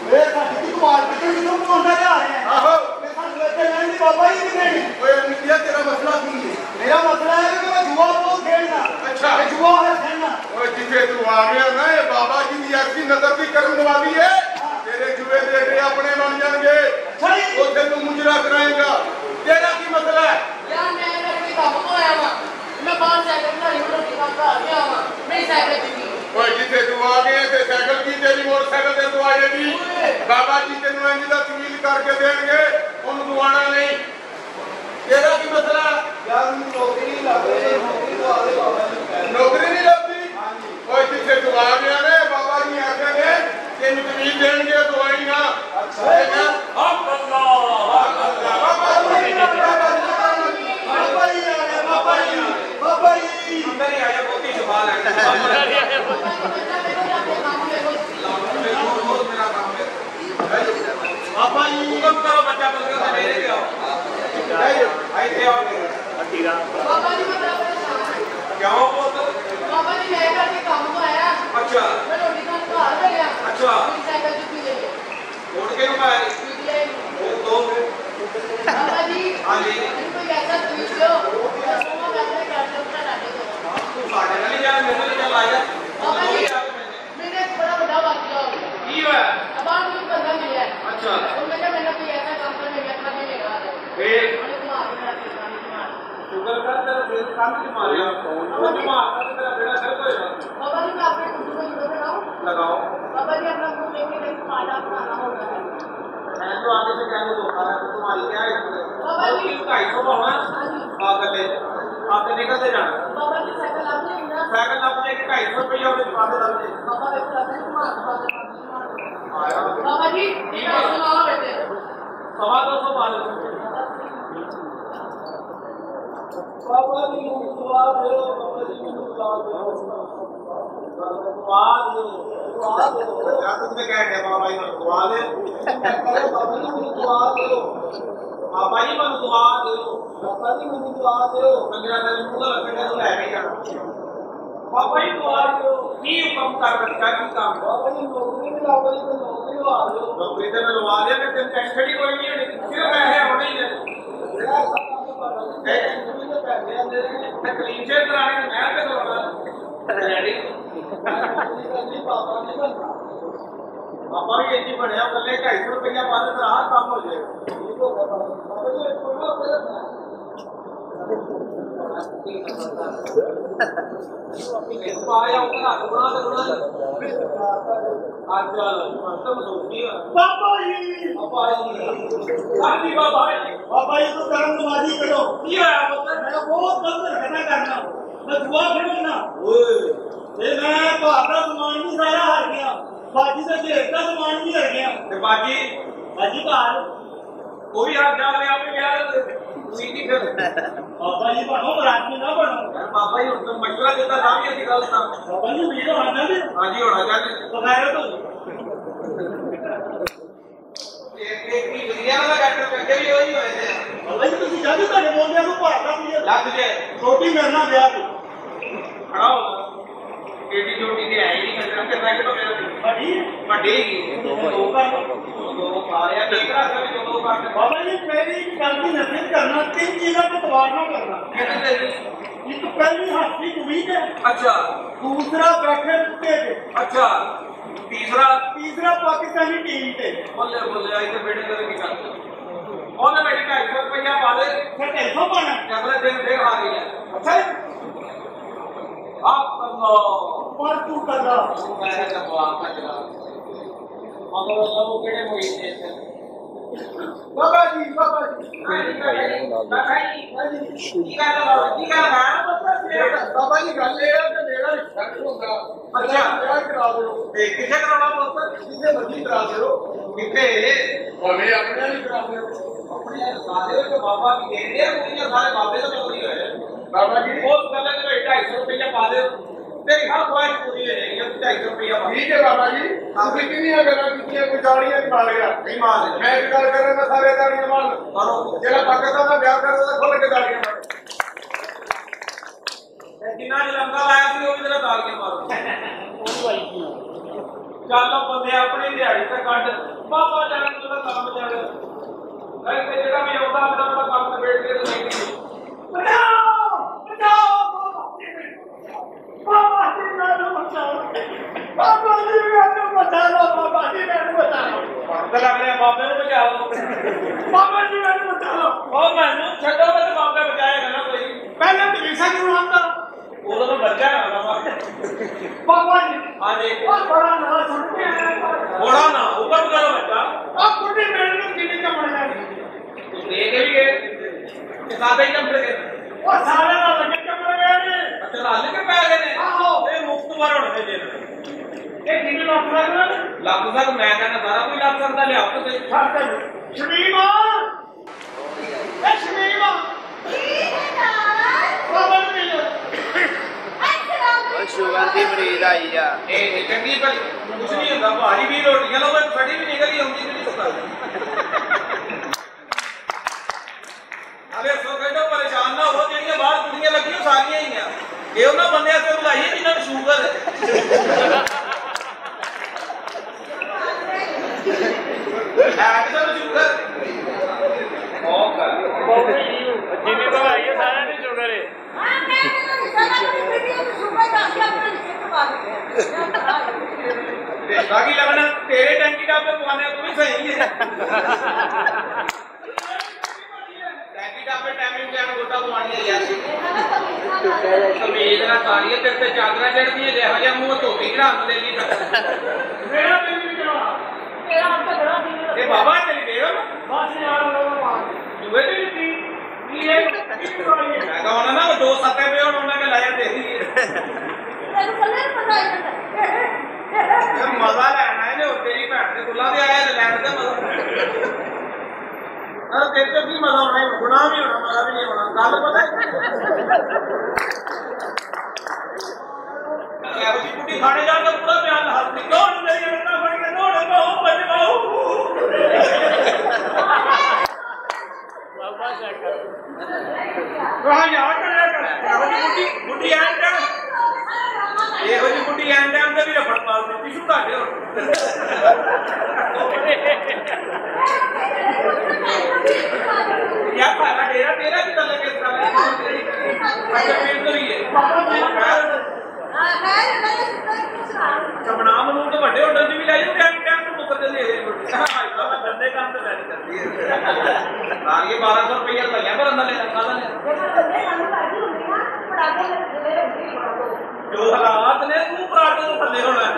बाबा जी तेरा मसला की मेरा मसला है कि मैं जुआ बहुत खेलना। अच्छा जुआ है खेलना। जिसे तू आ गया ना ये बाबा जी की ऐसी नजर भी करने वाली है तेरे जुए दे अपने बन जाएंगे। उसे तू मुजरा कराएगा। तेरा की मसला है यार? मैं काम को आया हुआ मैं बाहर साइकिल खड़ी हूं रोटी खा के गया हुआ मेरी साइकिल की ओए जिसे तू आ गए ते साइकिल की तेरी मोटरसाइकिल ते तू आएगी। बाबा जी तेनू इंज दा तवील करके देंगे उन दुआना नहीं। तेरा की मसला यार? नौकरी नहीं लग रही। नौकरी तो आले बाबा जी नौकरी नहीं लगती। ओए जिसे तू आ गया ने बाबा जी आखेंगे तेनू तवील देंगे तो आई ना। अच्छा चल बंदे अपनी दिहाड़ी से कट बाबा जाने तो काम चल ऐसे जगह भी होता अपना अपना काम से बैठ के तो नहीं बचाओ बचाओ बाबा जी मेरे बचाओ बाबा जी मेरे बचाओ बाबा जी मेरे बचाओ तो लग रहा है बाबे को बचाओ बाबा जी मेरे बचाओ ओ मैंने छड्डो मैं तो बाबा बचाएगा ना कोई पहले तो विसा क्यों आता वो तो बच्चा है बाबा जी हाँ जी बड़ा ना सुनते हैं बड़ा ना ऊपर करो बच्चा आप कुटी मेरे को कितने का पड़ जाएगा तुम देखे भी गए सादा ही कम लगे वो सारे ना लगे कम लगे अच्छा लाल के पै गए ये मुफ्त बार होने दे ये कितने लाख तक मैं कहना सारा कोई लाख सकता ले आओ तो सही शमीमा ए शमीमा बाबा ने शुगर की मरीज आई है ए चंगी पर कुछ नहीं होता भारी भी रोटियां लो फटी भी निकली होंगी तो नहीं सकता अरे सो कहते परेशान ना हो जेड़ियां बाहर दुनिया लगी हो सारियां ही हैं ये उन्हां बंदियां से बुलाई है जिन्हां नूं शुगर है किसे नूं शुगर ओ कर जिन्हें बुलाई है सारा ने शुगर है हां मैं बाकी लगना तेरे टैंकी डाबे पवाने तू भी सही है टैंकी डाबे टाइमिंग क्या गोटा पवानी है यार समीज ना सारी तेरे ते चादरा चढ़दी है देखो जा मुंह धोती चढ़ा दे ली मेरा दिल भी चढ़ा तेरा हाथ तो बड़ा दिल ए बाबा चली दे बस यार जुए ते दी ये मैं कहना ना दो सत्ते पे उन्होंने के लाया दे दी तेरे कलर पता है मजा लेना है जो तेरी भैन से दुल्हा भी आया लैंड का मजा अरे तेरे को भी मजा होना है गुनाह भी होना मजा भी नहीं होना गल पता है जी कुटी खाने जाकर पूरा बयान हाथ में क्यों नहीं मेरी अंडा फड़ के दौड़ पाओ बच पाओ बाबा शक्कर वहां यार कर कुटी कुटी आंटा ये हो जी कुटी आंटा अंदर भी रफड़ पाल में टिश्यू काट दो क्या खाना डेरा तेरा भी तले के साथ अच्छा पेट तो ही है चमना मनु तो बड़े होटल में भी लाई टाइम टाइम तो मुकर दे बाबा धंधे काम तो जारी करती है आगे 1200 रुपया लगे पर अंदर लेना खाना जो हालात ने तू पराठे तो थले होना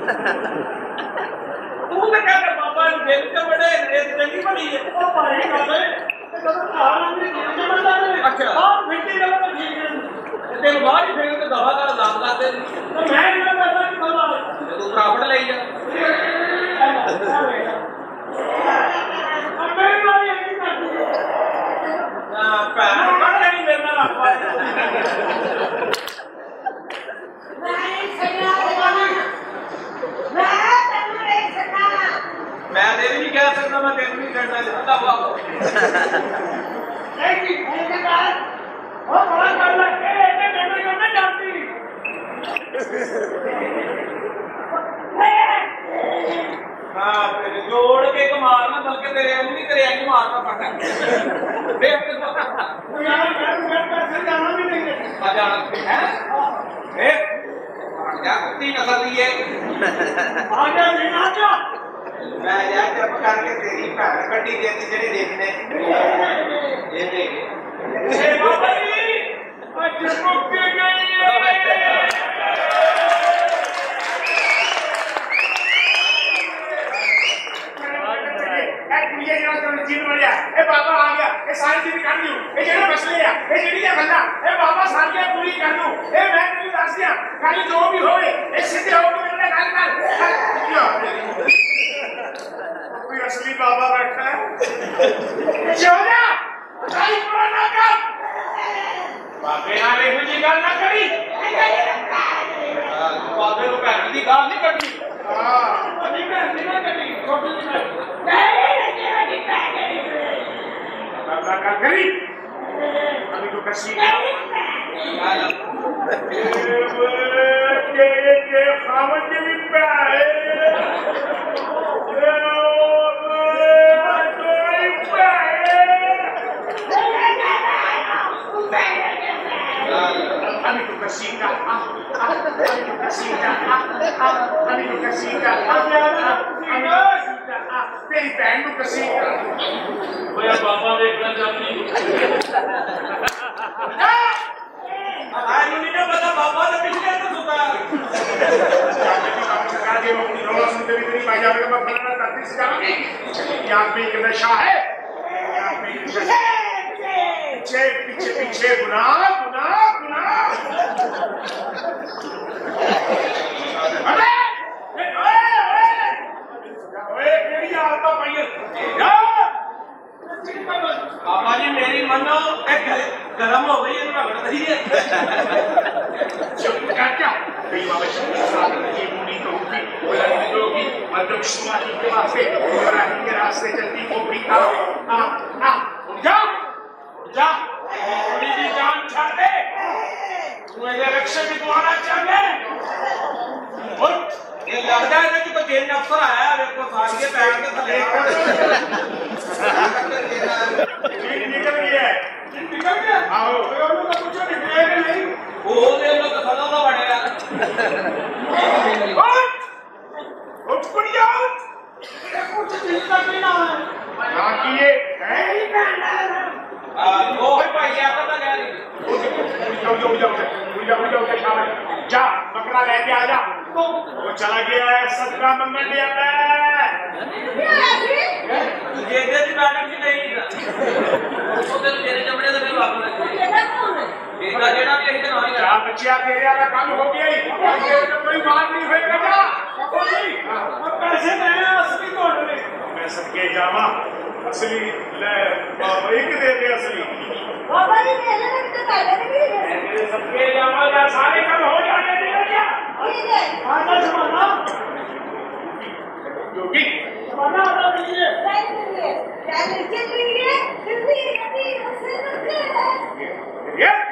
तू तो कहते बाबा दिल से बड़े चंगी बड़ी है वो भाई गल अच्छा हाँ मिट्टी गल तो ठीक है तेरे बाहर ही फेंक के दवा का लाभ करते तो मैं नहीं करता कि बाबा तू प्रॉफिट ले जा अब मेरी बारी है ना पैर कट नहीं मेरे नाल रखवा मैं तेरी नहीं कह सकता मैं तेरी नहीं करना चाहता बाबा बड़ा कर लगे जाती हाँ तेरे जोड़ के एक मारना बल्कि तेरे नहीं तेरे नहीं मारना पड़ता जाना भी नहीं है तीन नस्ल है आजा नहीं आजा मैं यार जब करके तेरी भैन कट्टी देती जेडी देखने ये देख ए बाबा जी आज मुक गई है कुड़िया जरा तो जीन बढ़िया ए बाबा आ गया ए सारी चीज कर लूं ए जेड़ा मसले है ए जेड़ी क्या गल्ला ए बाबा सारी पूरी कर लूं ए मैं तेरी दस दिया कल जो भी होवे ए सीधे होके मेरे गल कर कोई असली बाबा बैठा है जोना सारी पुराना कर बाबे नाल एहो जी गल ना करी बाबे नु भैन दी गल नहीं करनी हां अभी भैन दी ना करी छोटी सी करी अभी तो कसी खावन के भी पे आए Kasika, amigo Kasika, तेरी बहन को Kasika। भैया पापा देख कर जाती। आयु नहीं ना पता पापा ने पिछले तो सुना। आगे वो रोज़ सुनते भी नहीं पाया मेरे पास बना ताकि इसका यहाँ पे एक नशा है। यहाँ पे एक नशा है। पीछे पीछे गुनाह गुनाह गुनाह। अरे मेरी आता भैया पापा जी मेरी मनो गरम हो गई है ना बढ़ रही है क्या कई बाबा ये मुनी तो होगी बोला नहीं होगी मतलब शुमारी के वास्ते और के रास्ते चलती होगी आ जा जा थोड़ी सी जान छाड़ दे तू इलेक्शन में तुम्हारा चाहे और ये लगता है कि तो जेल अफसर आया मेरे को साथ के पैर के थले निकल गया आओ लोगों का कुछ निकलेगा नहीं वो ले लो तो सदा ना बढ़ेगा उठ पड़ जाओ कुछ चिंता नहीं ना है बाकी ये है वो भाई आता था क्या नहीं जा बकरा लेके आ जा वो चला गया है सदका मंगल लिया ये दे दी मैडम जी नहीं वो तेरे मेरे चमड़े से मेरे वापस बेटा जेड़ा भी यही तो नहीं क्या बच्चिया तेरे वाला काम हो गया ही ये तो कोई बात नहीं होएगा जा और पैसे देने असली कौन है मैं सबके जावा असली ले एक दे दे असली बाबा जी मेरे में तो पहले नहीं है मेरे सबके जावा या सारे काम हो जाने देगा क्या ठीक है आजा जमाना योगी जमाना आता नहीं है क्या लिखे लिए कितनी हमसे है ये